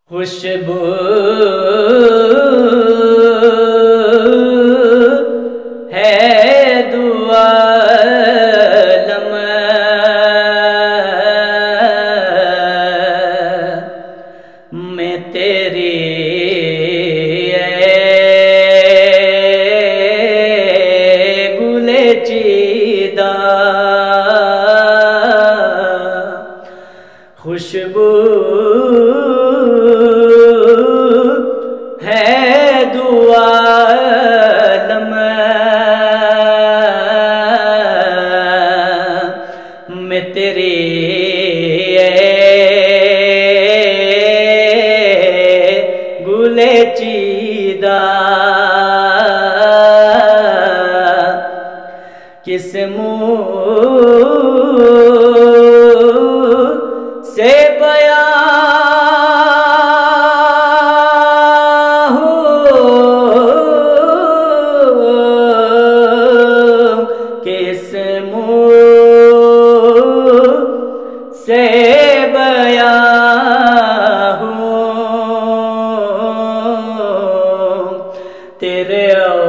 خوشبو ہے دو عالم میں تیری گلے چیدہ خوشبو ہے دو عالم میں تیری گلے چیدہ کس منہ سے بیان کس منہ سے بیان تیرے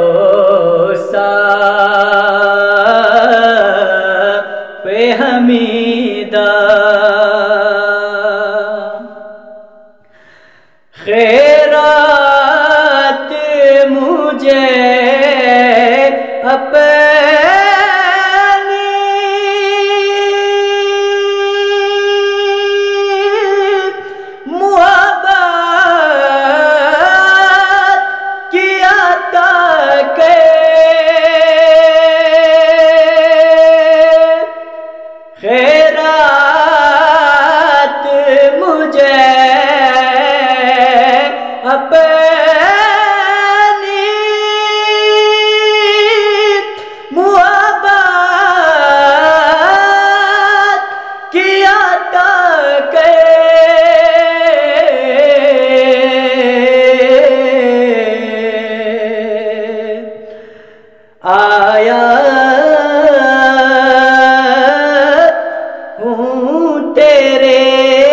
اوصاف پہ حمیدہ خیرات مجھے اپنی محبت کی عطا کر خیرات مجھے اپنی محبت کی عطا کر آیا ہوں تیرے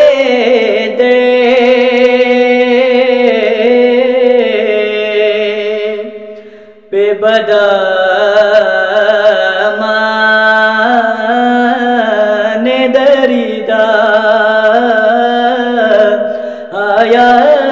پہ بدامان دریدہ آیا